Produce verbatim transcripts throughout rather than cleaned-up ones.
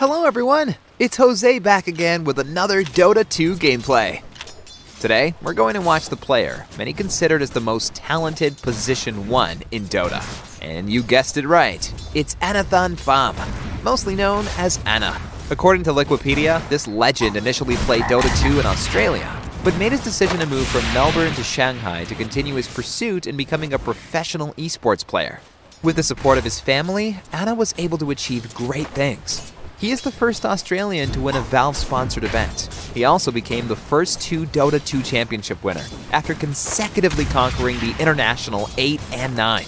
Hello everyone, it's Jose back again with another Dota two gameplay. Today, we're going to watch the player, many considered as the most talented position one in Dota. And you guessed it right, it's Anathan Pham, mostly known as Ana. According to Wikipedia, this legend initially played Dota two in Australia, but made his decision to move from Melbourne to Shanghai to continue his pursuit in becoming a professional esports player. With the support of his family, Ana was able to achieve great things. He is the first Australian to win a Valve-sponsored event. He also became the first two Dota two championship winner, after consecutively conquering the International eight and nine.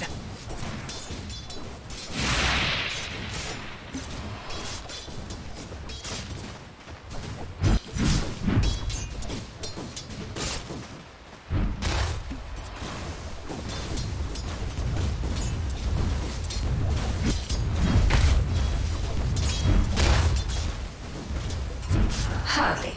Hardly.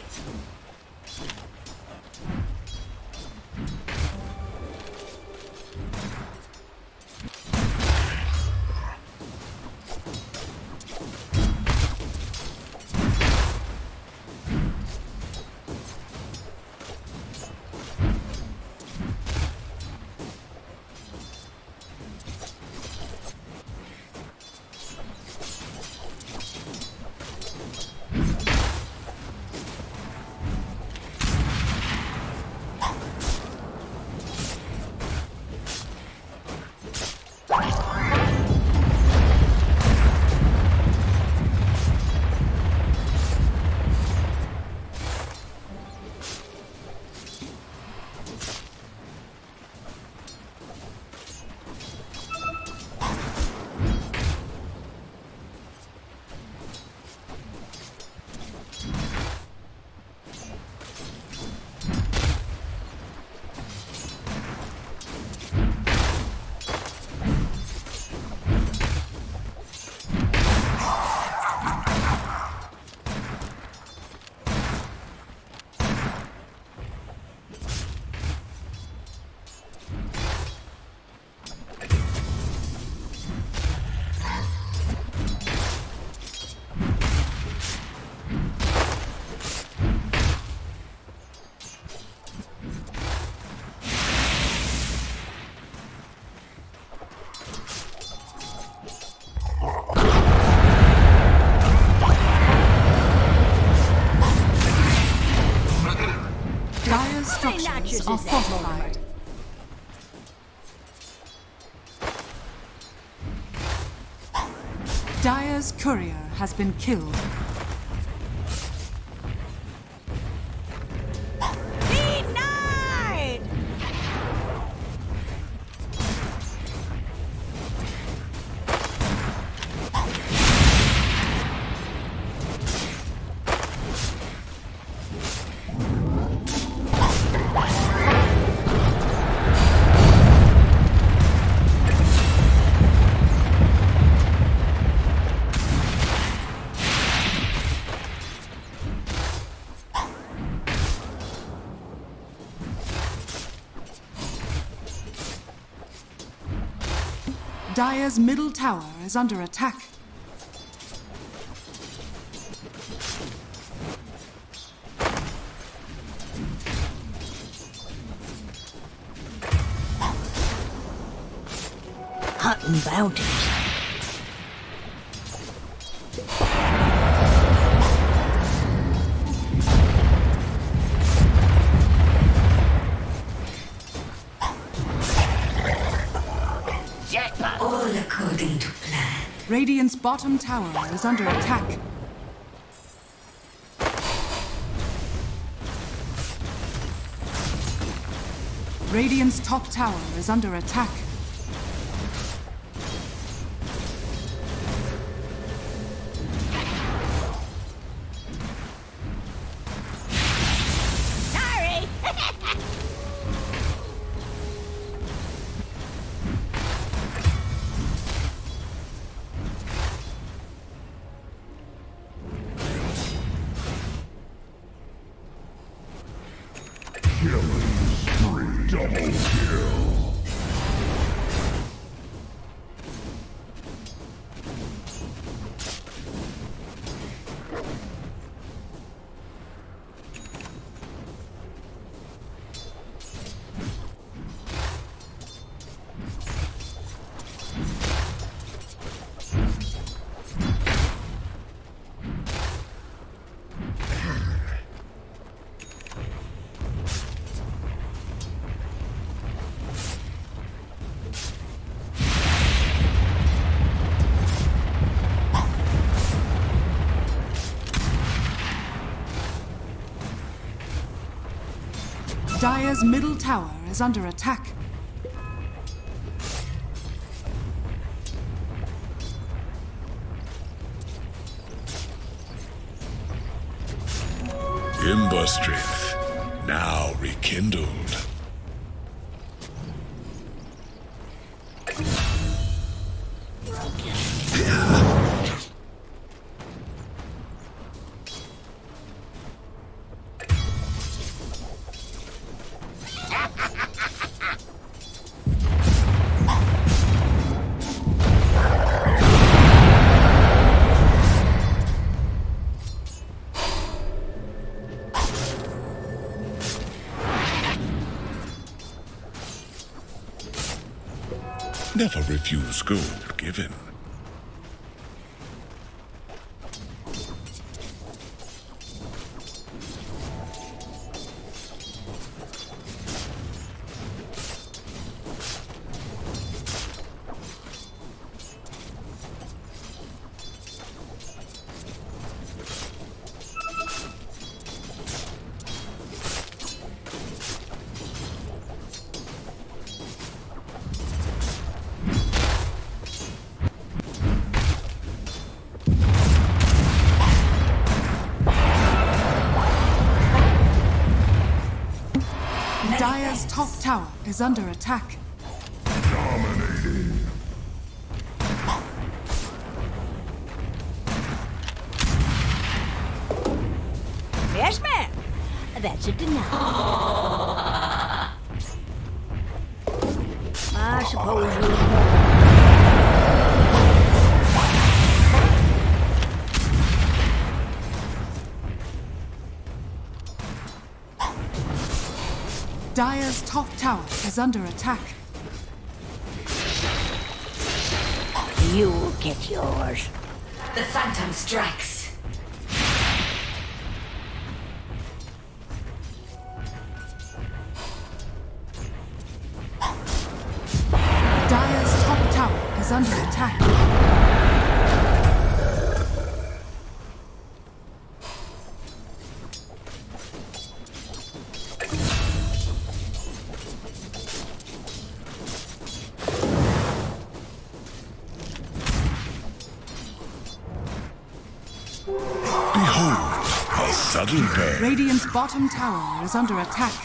Structures are fortified. Dire's courier has been killed. Denied! Dire's middle tower is under attack. Hunting bounties. All according to plan. Radiant's bottom tower is under attack. Radiant's top tower is under attack. Sorry! Killing spree, double kill. Dire's middle tower is under attack. Ember strength, now rekindled. Never refuse gold given. Dire's top tower is under attack. Dominating. Yes, ma'am. That's a denial. I suppose you would Dire's top tower is under attack. You'll get yours. The Phantom strikes. Dire's top tower is under attack. Behold, a sudden burn. Radiant's bottom tower is under attack.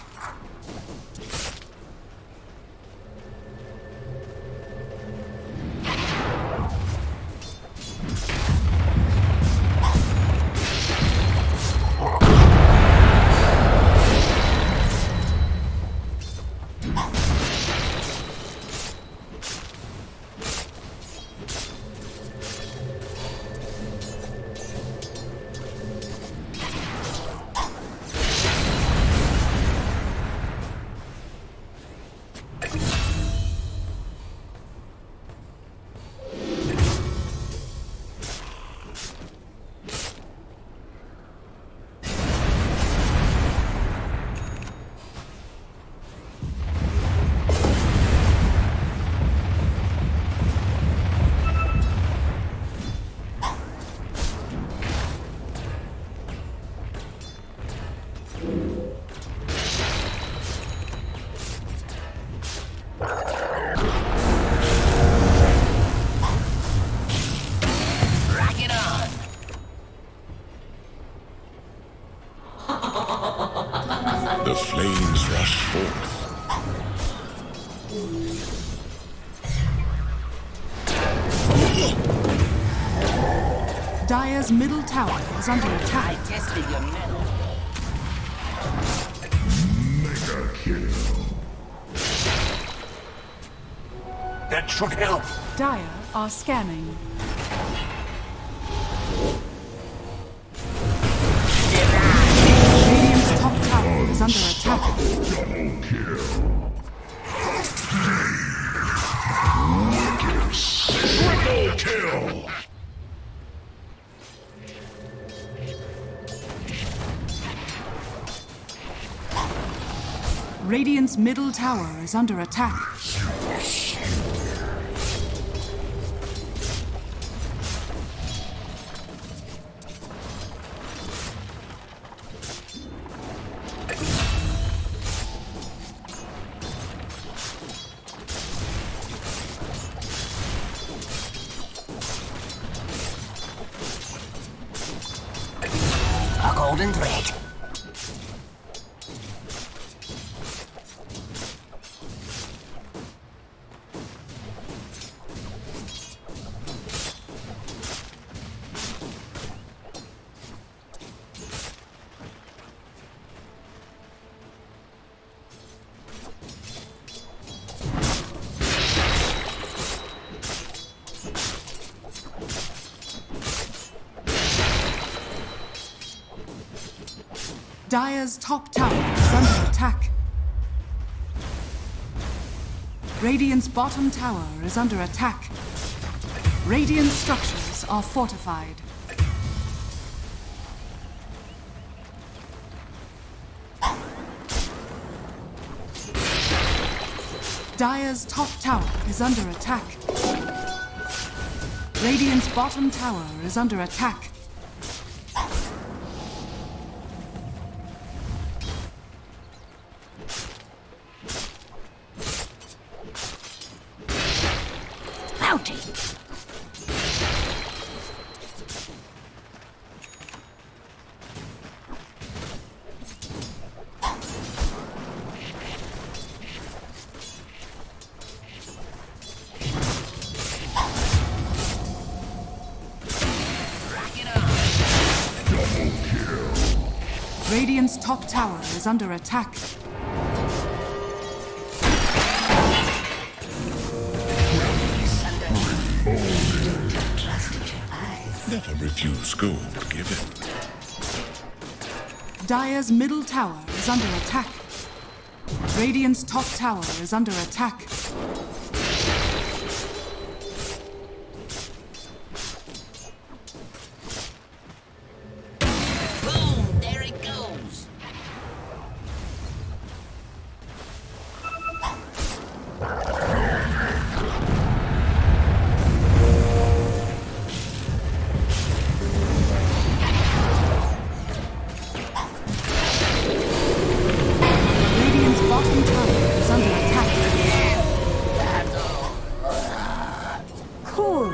The flames rush forth. Dire's middle tower is under attack. tested your metal. Mega kill. That should help. Dire are scanning. Radiant's top tower is under attack. Double kill. Wicked. Triple kill. Radiant's middle tower is under attack. golden thread. Dire's top tower is under attack. Radiant's bottom tower is under attack. Radiant structures are fortified. Dire's top tower is under attack. Radiant's bottom tower is under attack. Radiant's top tower is under attack. Never refuse gold given. Dire's middle tower is under attack. Radiant's top tower is under attack. Boom! There it goes. Radiant's bottom tower is under attack. Cool.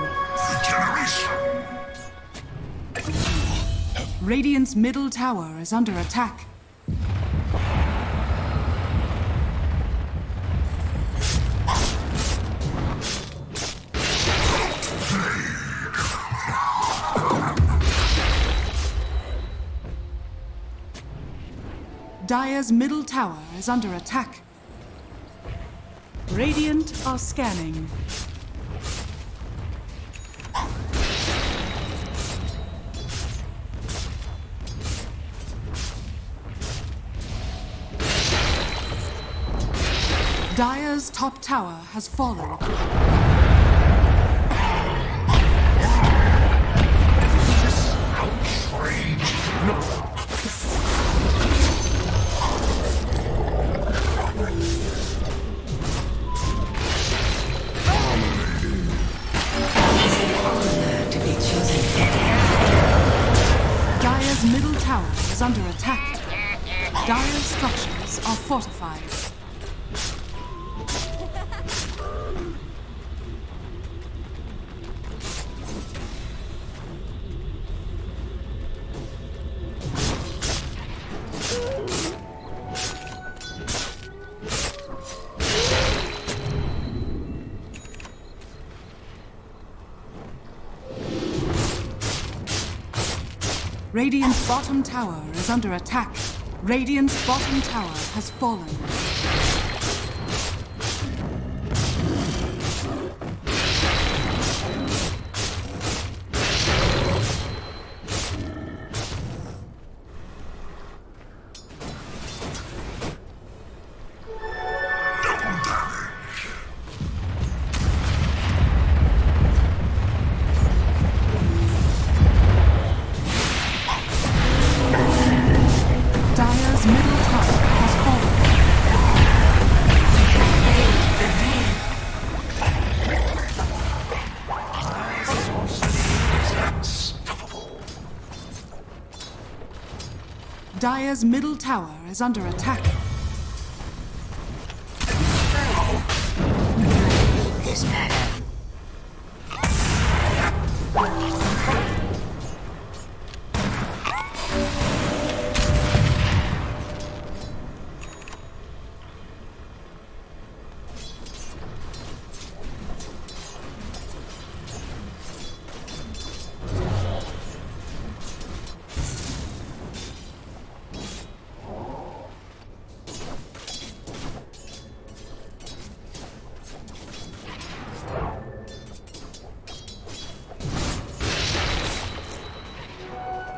Radiant's middle tower is under attack. Dire's middle tower is under attack. Radiant are scanning. Dire's top tower has fallen. Dire's middle tower is under attack. Dire's structures are fortified. Radiant's bottom tower is under attack. Radiant's bottom tower has fallen. Dire's middle tower has fallen. Dire's middle tower is under attack. This matter.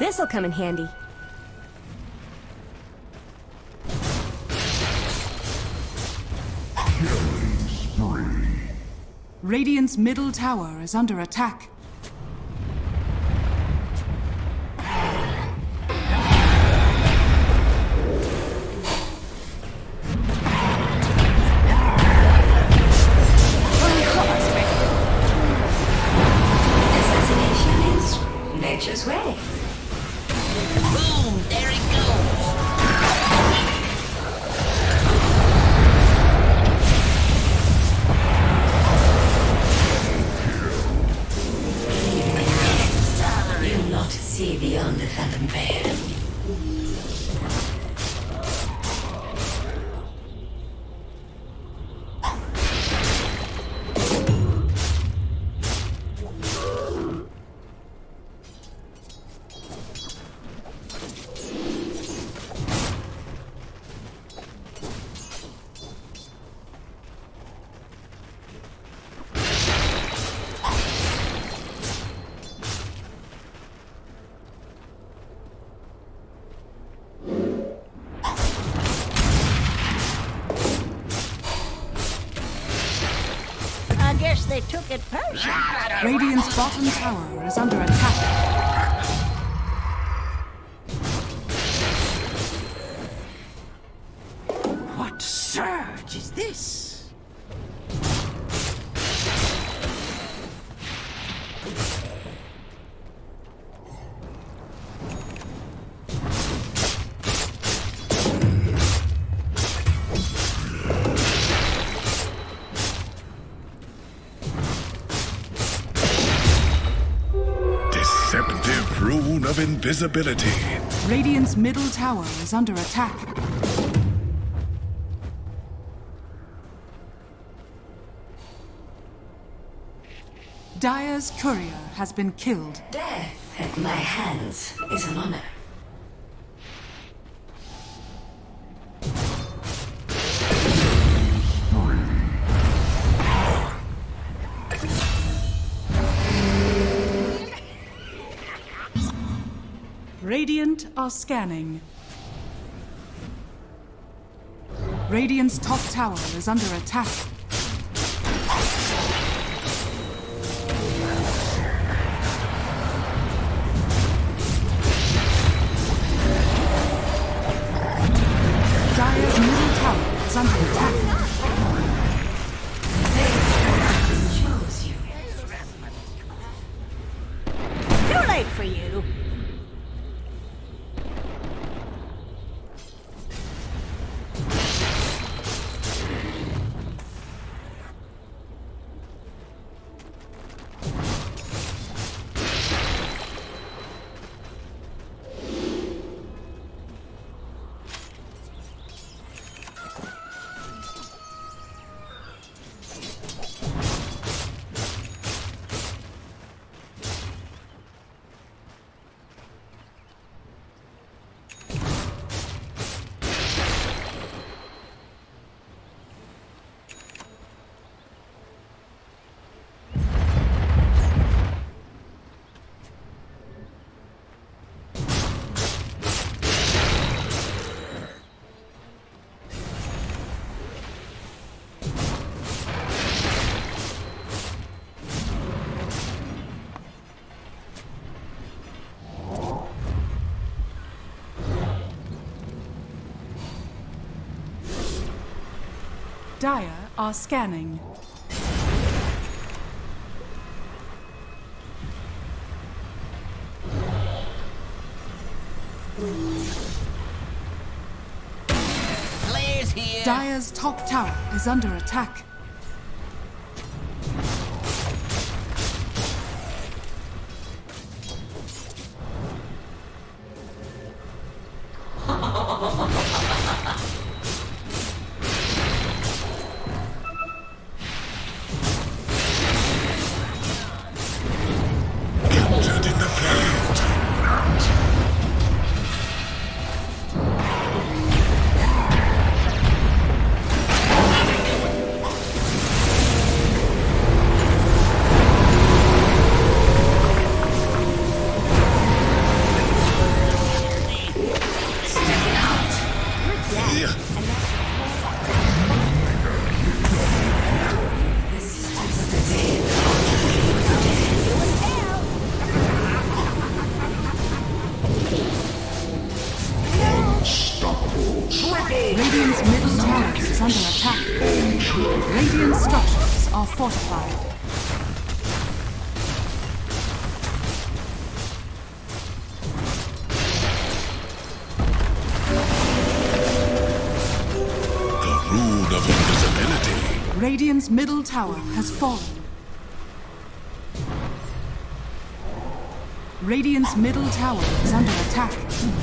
This'll come in handy. Killing spree. Radiant's middle tower is under attack. Assassination is nature's way. Boom, there it goes. You'll not see beyond the phantom veil. I guess they took it personal. Radiant's bottom tower is under attack. What surge is this? Deceptive rune of invisibility. Radiant's middle tower is under attack. Dire's courier has been killed. Death at my hands is an honor. Radiant are scanning. Radiant's top tower is under attack. Dire's middle tower is under attack. Chose you. Too late for you. Dire are scanning. Players here. Dire's top tower is under attack. Captured in the field. under attack. Radiant structures are fortified. Rune of invisibility. Radiant's middle tower has fallen. Radiant's middle tower is under attack.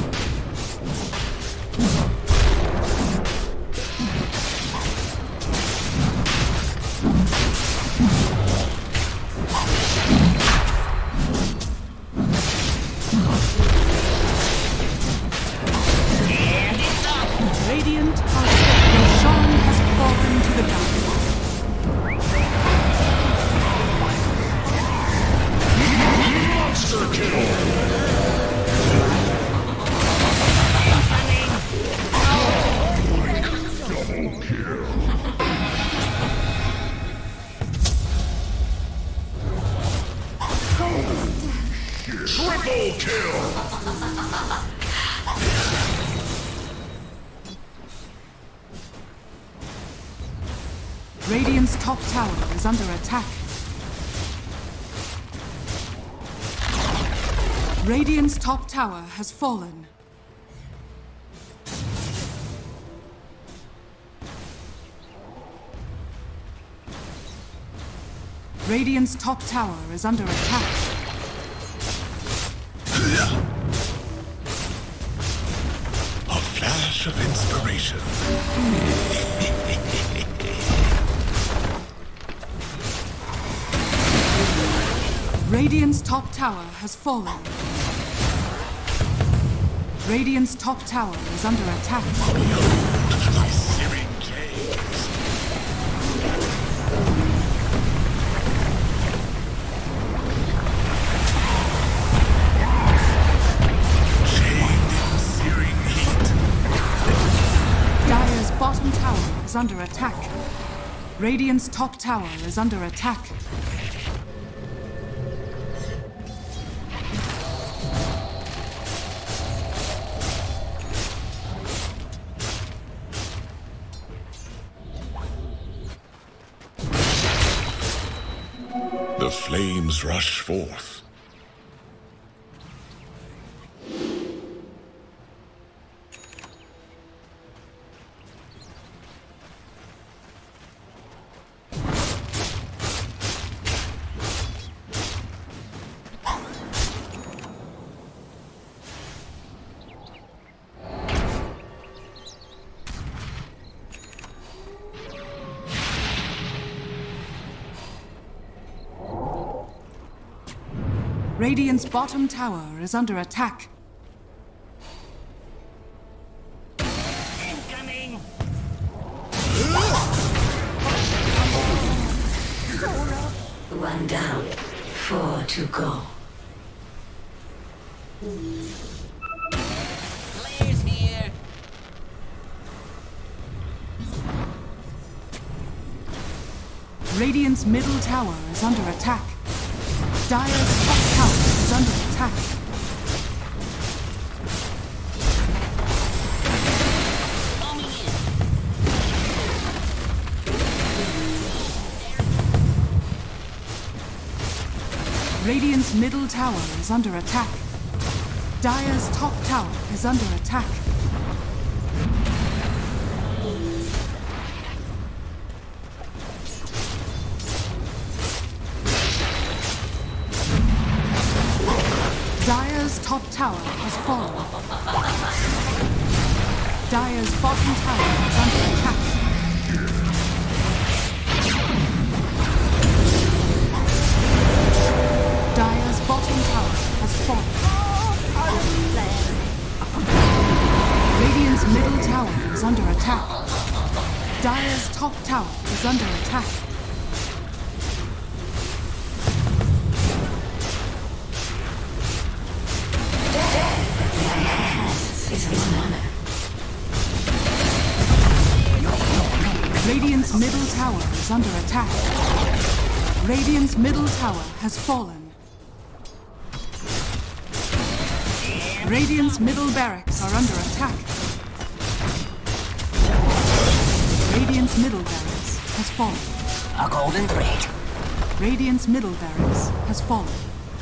Radiant are dead. Roshan has fallen to the ground. Monster kill. Double kill. Triple kill. Radiant's top tower is under attack. Radiant's top tower has fallen. Radiant's top tower is under attack. A flash of inspiration. Radiant's top tower has fallen. Radiant's top tower is under attack. My searing gaze. Chained in searing heat. Dire's bottom tower is under attack. Radiant's top tower is under attack. The flames rush forth. Radiant's bottom tower is under attack. Incoming! One down, four to go. Players here! Radiant's middle tower is under attack. Dire's top tower is under attack. Coming in! Radiant's middle tower is under attack. Dire's top tower is under attack. Dire's top tower has fallen. Dire's bottom tower is under attack. Dire's bottom tower has fallen. Radiant's middle tower is under attack. Dire's top tower is under attack. Is an honor. Radiant's middle tower is under attack. Radiant's middle tower has fallen. Radiant's middle barracks are under attack. Radiant's middle barracks has fallen. A golden thread. Radiant's middle barracks has fallen.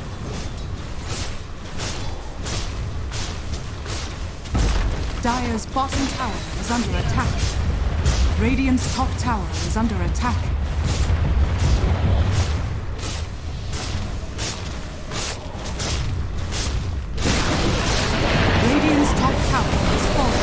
Dire's bottom tower is under attack. Radiant's top tower is under attack. Radiant's top tower is fallen.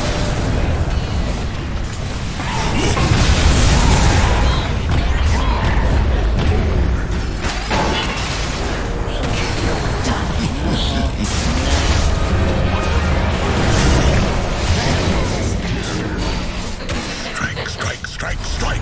Strike, strike, strike, strike.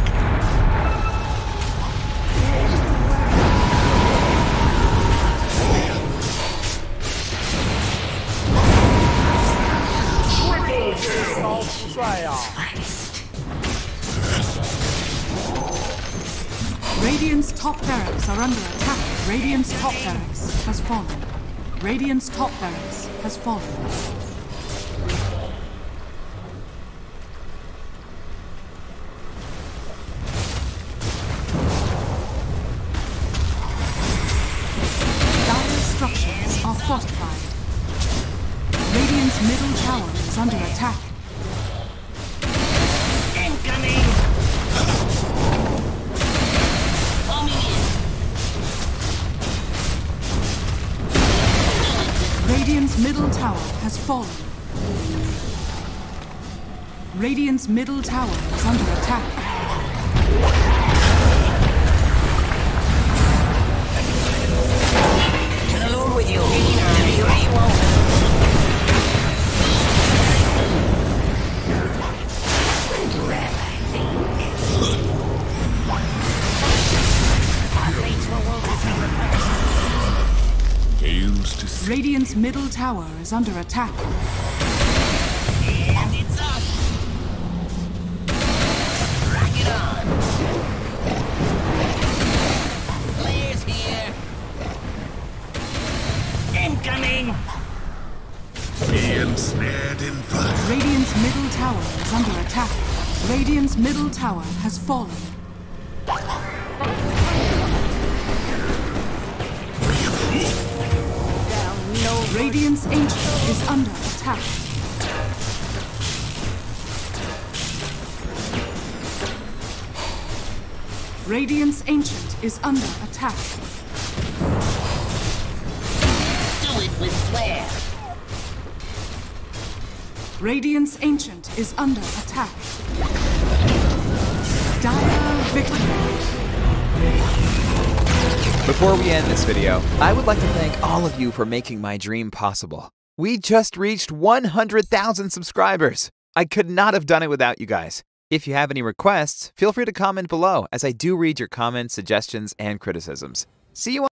Radiant's top barracks are under attack. Radiant's top barracks has fallen. Radiant's top barracks has fallen. Dire's structures are fortified. Radiant's middle tower is under attack. Incoming! Coming in! Radiant's middle tower has fallen. Radiant's middle tower is under attack. To the Lord with you. Be ready, won't. Fails to see. Radiant's middle tower is under attack. And it's up. Rock it on. Players here. Incoming. Being snared in fire. Radiant's middle tower is under attack. Radiant's middle tower has fallen. Radiant's ancient is under attack. Radiant's ancient is under attack. Do it with flair. Radiant's ancient is under attack. Dire victory. Before we end this video, I would like to thank all of you for making my dream possible. We just reached one hundred thousand subscribers. I could not have done it without you guys. If you have any requests, feel free to comment below, as I do read your comments, suggestions, and criticisms. See you on